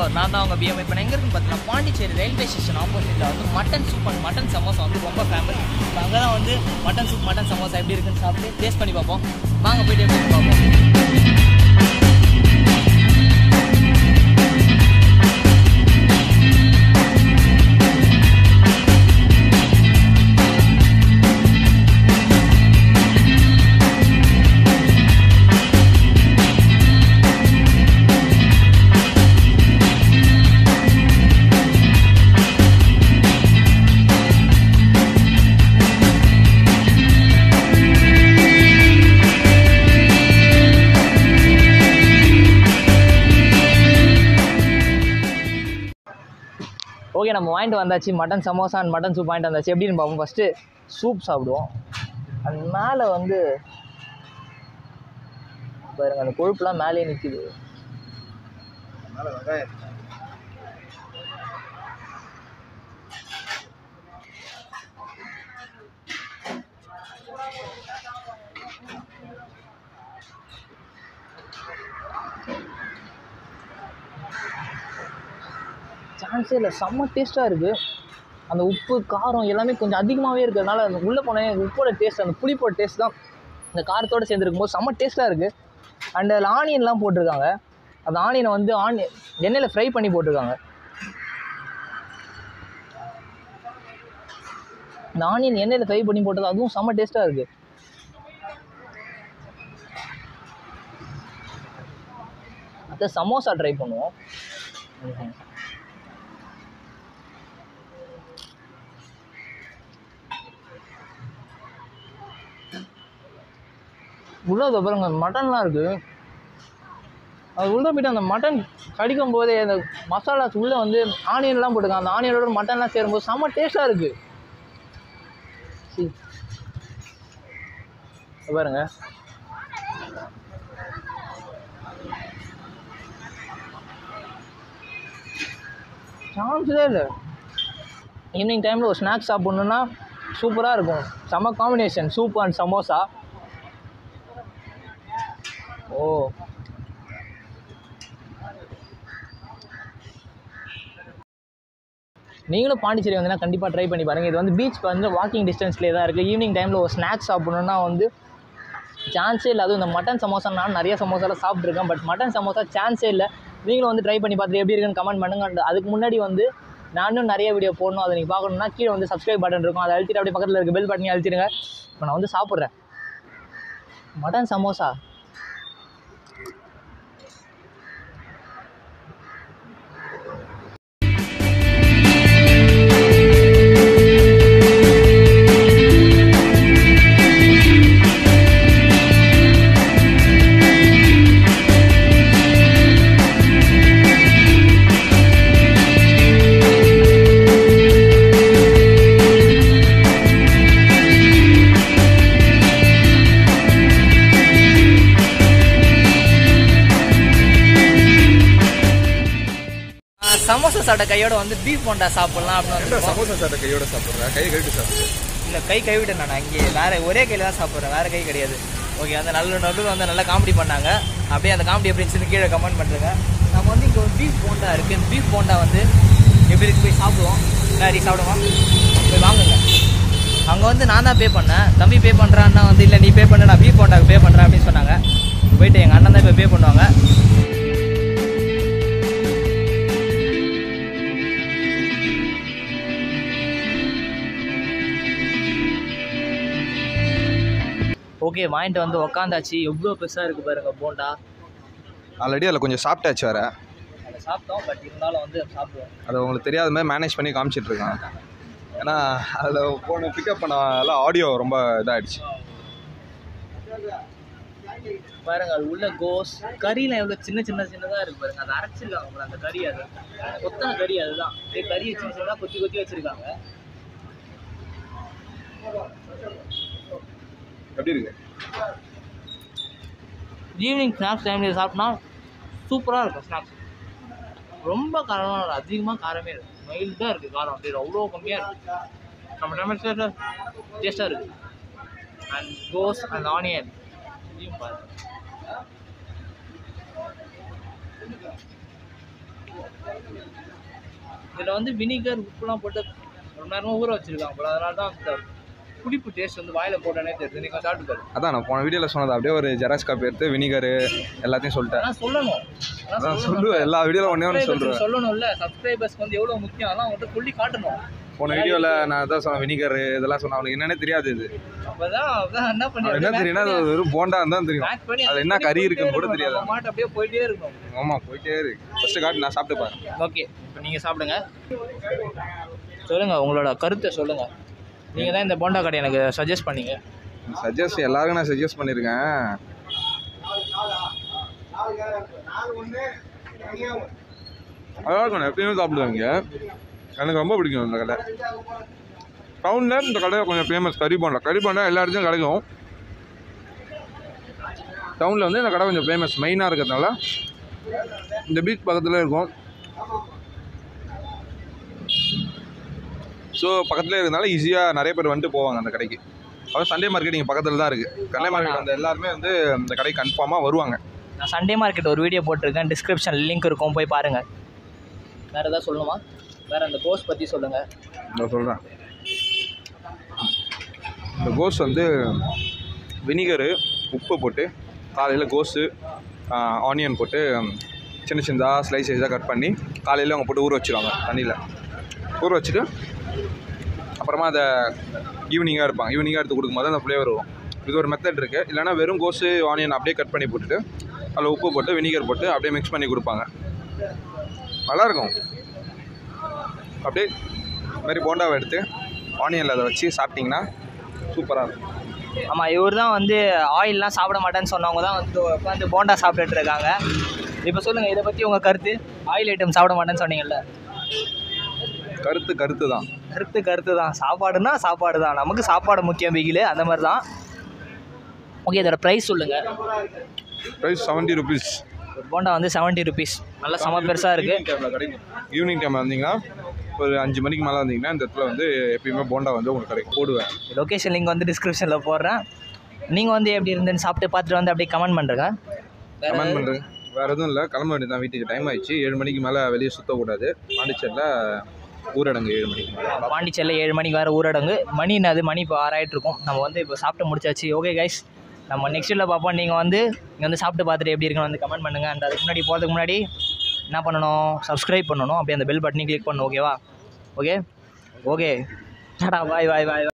நான் தான் அவங்க பிஎம்ஐ. இப்போ எங்கே இருக்குன்னு பார்த்தீங்கன்னா பாண்டிச்சேரி ரயில்வே ஸ்டேஷன் ஆப்போசிட்டில் வந்து mutton soup and mutton samosa வந்து ரொம்ப ஃபேமஸ். இப்போ அங்கே தான் வந்து மட்டன் சூப் மட்டன் சமோசா எப்படி இருக்குன்னு சாப்பிட்டு டேஸ்ட் பண்ணி பார்ப்போம். வாங்க போய்ட்டு எப்படி பார்ப்போம். ஓகே, நம்ம வாங்கிட்டு வந்தாச்சு mutton samosa and mutton soup வாங்கிட்டு வந்தாச்சு. எப்படின்னு பார்ப்போம். ஃபஸ்ட்டு சூப் சாப்பிடுவோம். அது மேலே வந்து பாருங்க, அந்த கொழுப்புலாம் மேலே நிற்கிது. மேலே வெங்காயம் சான்ஸே இல்லை, செம்ம டேஸ்ட்டாக இருக்குது. அந்த உப்பு காரம் எல்லாமே கொஞ்சம் அதிகமாகவே இருக்கிறதுனால அந்த உள்ளே போனேன் உப்போட டேஸ்ட், அந்த புளிப்போட டேஸ்ட் தான் இந்த காரத்தோடு சேர்ந்துருக்கும் போது செம்ம டேஸ்ட்டாக இருக்குது. அண்ட் அதில் ஆனியன்லாம் போட்டிருக்காங்க. அந்த ஆனியனை வந்து எண்ணெயில் ஃப்ரை பண்ணி போட்டிருக்காங்க. இந்த ஆனியன் எண்ணெயில் ஃப்ரை பண்ணி போட்டது அதுவும் செம்ம டேஸ்ட்டாக இருக்குது. அடுத்த சமோசா ட்ரை பண்ணுவோம். உள்ளே பாருங்க மட்டன்லாம் இருக்குது. அது உள்ளே போய்ட்டு அந்த மட்டன் கடிக்கும் போதே அந்த மசாலாஸ் உள்ளே வந்து ஆனியன்லாம் போட்டுருக்காங்க. அந்த ஆனியனோட மட்டன்லாம் சேரும்போது செம்ம டேஸ்ட்டாக இருக்குது. பாருங்க, சான்ஸே இல்லை. ஈவினிங் டைமில் ஒரு ஸ்நாக்ஸ் சாப்பிட்ணுன்னா சூப்பராக இருக்கும். செம்ம காம்பினேஷன் சூப் அண்ட் சமோசா. ஓ, நீங்களும் பாண்டிச்சேரி வந்தீங்கன்னா கண்டிப்பாக ட்ரை பண்ணி பாருங்கள். இது வந்து பீச் வந்து வாக்கிங் டிஸ்டன்ஸ்லேயே தான் இருக்குது. ஈவினிங் டைமில் ஒரு ஸ்நாக்ஸ் சாப்பிட்ணுன்னா வந்து சான்ஸே இல்லை. அதுவும் இந்த மட்டன் சமோசா நான் நிறைய சமோசாலாம் சாப்பிட்ருக்கேன். பட் மட்டன் சமோசா சான்ஸே இல்லை. நீங்களும் வந்து ட்ரை பண்ணி பார்த்துட்டு எப்படி இருக்குன்னு கமெண்ட் பண்ணுங்கள். அதுக்கு முன்னாடி வந்து நானும் நிறைய வீடியோ போடணும், அதை நீங்கள் பார்க்கணுன்னா கீழே வந்து சப்ஸ்கிரைப் பட்டன் இருக்கும், அதை அழுத்திட்டு அப்படியே பக்கத்தில் இருக்க பெல் பட்டனை அழுத்திடுங்க. இப்போ நான் வந்து சாப்பிட்றேன் மட்டன் சமோசா. சமோசா சாப்பிட்ட கையோட வந்து பீஃப் போண்டா சாப்பிடலாம் அப்படின்னு வந்து. சமோசா சாப்பிட்ட கையோட சாப்பிட்றேன், கை கழுவிட்டு சாப்பிட்றேன். இல்லை, கழுவிட்டேன் நான் அங்கேயே. ஒரே கையில் தான் சாப்பிட்றேன், வேறு கை கிடையாது. ஓகே, அந்த நடுவில் வந்து நல்லா காமெடி பண்ணாங்க. அப்படியே அந்த காமெடி எப்படி இருந்துச்சுன்னு கீழே கமெண்ட் பண்ணுறேங்க. நம்ம வந்து இங்கே ஒரு பீஃப் போண்டா இருக்குது. இந்த பீஃப் போண்டா வந்து எப்படி இருக்கு போய் சாப்பிடுவோம். நிறைய சாப்பிடுவோம், போய் வாங்குங்க. அங்கே வந்து நான் தான் பே பண்ணேன். தம்பி பே பண்ணுறான்னா வந்து இல்லை நீ பே பண்ண, நான் பீஃப் போண்டாவுக்கு பே பண்ணுறேன் அப்படின்னு சொன்னாங்க. போயிட்டு எங்கள் அண்ணன் தான் இப்போ பே பண்ணுவாங்க. ஓகே, வாங்கிட்டு வந்து உக்காந்தாச்சு. எவ்வளோ பெருசாக இருக்குது பாருங்கள் போண்டா. ஆல்ரெடி அதில் கொஞ்சம் சாப்பிட்டாச்சு வேறு. அதை சாப்பிட்டோம், பட் இருந்தாலும் வந்து சாப்பிடுவோம். அதை உங்களுக்கு தெரியாத மாதிரி மேனேஜ் பண்ணி காமிச்சிட்ருக்கான். ஏன்னா அதில் போன பிக்கப் பண்ணால ஆடியோ ரொம்ப இதாகிடுச்சு. பாருங்கள், அது உள்ள கோஸ் கறியெலாம் எவ்வளோ சின்னதாக இருக்குது பாருங்கள். அதை அரைச்சிருக்காங்க அந்த கறி. அது கொத்தன கறி, அதுதான் கறியை சின்னதாக கொத்தி வச்சுருக்காங்க. எப்படி இருக்கு? ஈவினிங் ஸ்நாக்ஸ் டைமில் சாப்பிட்னா சூப்பராக இருக்கும். ஸ்நாக்ஸ் ரொம்ப காரமாக இல்லை, அதிகமாக காரமே இருக்குது. மைல்டாக இருக்குது காரம். அப்படி அவ்வளோ கம்மியாக இருக்குது. நம்ம டொமேட்டோ டேஸ்ட்டாக இருக்குது. அண்ட் கோஸ் அண்ட் ஆனியன் இதையும் பாருங்கள். இதில் வந்து வினிகர் உப்புலாம் போட்டு ரொம்ப நேரமாக ஊற வச்சுருக்காங்க போல, அதனால தான் அந்த புளிப்பு டேஸ்ட் வந்து வாயில் போட்டோன்னே தெரியுது. நீங்கள் சாப்பிட்டு பாரு. அதான் நான் போன வீடியோவில் சொன்னது அப்படியே ஒரு ஜெராக்ஸ் காப்பி எடுத்து வினிகரு எல்லாத்தையும் சொல்லிட்டேன். ஆனால் சொல்லணும், அதான் சொல்லுவேன், எல்லா வீடியோவில் ஒன்றே ஒன்று சொல்கிறேன். சொல்லணும்ல, சப்ஸ்கிரைபர்ஸ்க்கு வந்து எவ்வளோ முக்கியம் அதெல்லாம் அவங்கள்ட்ட சொல்லி காட்டணும். போன வீடியோவில் நான் அதான் சொன்னேன், வினிகர் இதெல்லாம் சொன்னேன். அவனுக்கு என்னன்னே தெரியாது. இது அப்பதான் என்ன பண்ணி என்ன தெரியும்னா அது வெறும் போண்டா தான் தெரியும். அது என்ன கறி இருக்குன்னு கூட தெரியாது. மாட்டு அப்படியே போயிட்டே இருக்கும். ஆமாம், போயிட்டே இருக்கு. ஃபர்ஸ்ட் காட்டு நான் சாப்பிட்டு பாரு. ஓகே, இப்போ நீங்கள் சாப்பிடுங்க. சொல்லுங்கள், உங்களோட கருத்தை சொல்லுங்கள். நீங்கள் தான் இந்த போண்டா கடை எனக்கு சஜஸ்ட் பண்ணீங்க. சஜஸ்ட் எல்லாருக்கும் நான் சஜஸ்ட் பண்ணியிருக்கேன். அதான் இருக்கும், எப்பயுமே சாப்பிடுவாங்க. எனக்கு ரொம்ப பிடிக்கும் இந்த கடை. டவுனில் இந்த கடை கொஞ்சம் ஃபேமஸ். கறி போண்டா எல்லா இடத்துலையும் கிடைக்கும். டவுனில் வந்து இந்த கடை கொஞ்சம் ஃபேமஸ், மெயினாக இருக்கிறதுனால. இந்த பீச் பக்கத்தில் இருக்கும். ஸோ பக்கத்தில் இருக்கிறதுனால ஈஸியாக நிறைய பேர் வந்துட்டு போவாங்க அந்த கடைக்கு. அதாவது சண்டே மார்க்கெட் இங்கே பக்கத்தில் தான் இருக்குது. சண்டே மார்க்கெட் வந்து எல்லாருமே வந்து இந்த கடைக்கு கன்ஃபார்மாக வருவாங்க. நான் சண்டே மார்க்கெட் ஒரு வீடியோ போட்டிருக்கேன், டிஸ்கிரிப்ஷன் லிங்க் இருக்கும், போய் பாருங்கள். வேறு எதாவது சொல்லணுமா? வேறு அந்த கோஸ் பற்றி சொல்லுங்கள். நான் சொல்கிறேன். இந்த கோஸ் வந்து வினிகரு உப்பு போட்டு காலையில் கோஸு ஆனியன் போட்டு சின்ன சின்னதாக ஸ்லைஸாக கட் பண்ணி காலையில் அவங்க போட்டு ஊற வச்சுருவாங்க. தண்ணியில் ஊற வச்சுட்டு அப்புறமா அதை ஈவினிங்காக எடுத்து கொடுக்கும்போது அந்த ஃப்ளேவர் வரும். இது ஒரு மெத்தட் இருக்குது. இல்லைனா வெறும் கோஸு ஆனியன் அப்படியே கட் பண்ணி போட்டுட்டு அதில் உப்பு போட்டு வினிகர் போட்டு அப்படியே மிக்ஸ் பண்ணி கொடுப்பாங்க. நல்லாயிருக்கும். அப்படியே இதுமாதிரி போண்டாவை எடுத்து ஆனியனில் அதை வச்சு சாப்பிட்டிங்கன்னா சூப்பராக இருக்கும். ஆமாம், இவர் தான் வந்து ஆயிலெலாம் சாப்பிட மாட்டேன்னு சொன்னவங்க தான் வந்து உட்காந்து போண்டா சாப்பிட்டுட்டு இருக்காங்க. இப்போ சொல்லுங்கள், இதை பற்றி உங்கள் கருத்து. ஆயில் ஐட்டம் சாப்பிட மாட்டேன்னு சொன்னீங்கல்ல. கருத்து தான். கருத்து தான். சாப்பாடுனா சாப்பாடு தான், நமக்கு சாப்பாடு முக்கியம். பிகில் அந்த மாதிரி தான். ஓகே, இதோட ப்ரைஸ் சொல்லுங்கள். Price 70 rupees. போண்டா வந்து 70 rupees. நல்லா செம பெருசாக இருக்குது. கிடைக்கும். ஈவினிங் டைமில் வந்தீங்கன்னா ஒரு 5 மணிக்கு மேலே வந்தீங்கன்னா இந்த இடத்துல வந்து எப்பயுமே போண்டா வந்து உங்களுக்கு கிடைக்கும். போடுவேன். லொக்கேஷன் லிங்க் வந்து டிஸ்கிரிப்ஷனில் போடுறேன். நீங்கள் வந்து எப்படி இருந்துன்னு சாப்பிட்டு பார்த்துட்டு வந்து அப்படியே கமெண்ட் பண்ணுறேங்க. கமெண்ட் பண்ணுறேன். வேறு எதுவும் இல்லை, கிளம்ப வேண்டியது தான். வீட்டுக்கு டைம் ஆயிடுச்சு. 7 மணிக்கு மேலே வெளியே சுற்றக்கூடாது. பாண்டிச்சேரியில் ஊரடங்கு 7 மணிக்கு மேலே. பாண்டிச்சேரியில் 7 மணிக்கு வேறு ஊரடங்கு. மணி என்னது? மணி இப்போ 6 ஆகிட்டு இருக்கும். நம்ம வந்து இப்போ சாப்பிட்டு முடிச்சாச்சு. ஓகே கைஸ், நம்ம நெக்ஸ்ட் வீடியோவில் பார்ப்போம். நீங்கள் வந்து இங்கே வந்து சாப்பிட்டு பார்த்துட்டு எப்படி இருக்குன்னு வந்து கமெண்ட் பண்ணுங்கள். அண்ட் அதுக்கு முன்னாடி போகிறதுக்கு முன்னாடி என்ன பண்ணணும்? சப்ஸ்கிரைப் பண்ணணும். அப்படியே அந்த பெல் பட்டனையும் கிளிக் பண்ணணும். ஓகேவா? ஓகே டாடா, பாய்.